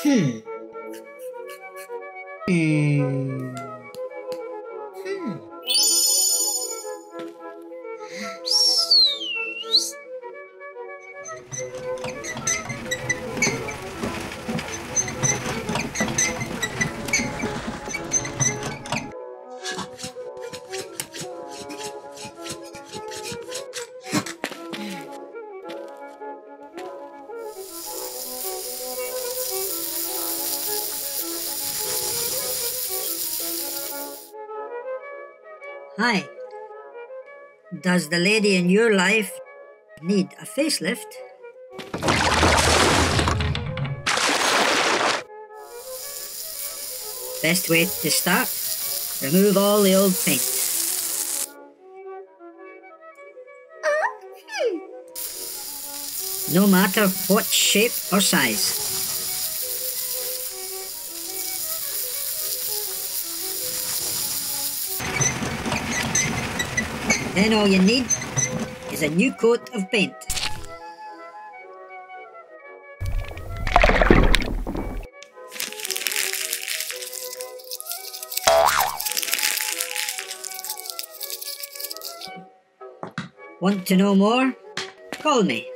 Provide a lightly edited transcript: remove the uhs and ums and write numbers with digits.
Hmm. Hmm. Hmm. Hi. Does the lady in your life need a facelift? Best way to start, remove all the old paint. No matter what shape or size. Then all you need is a new coat of paint. Want to know more? Call me.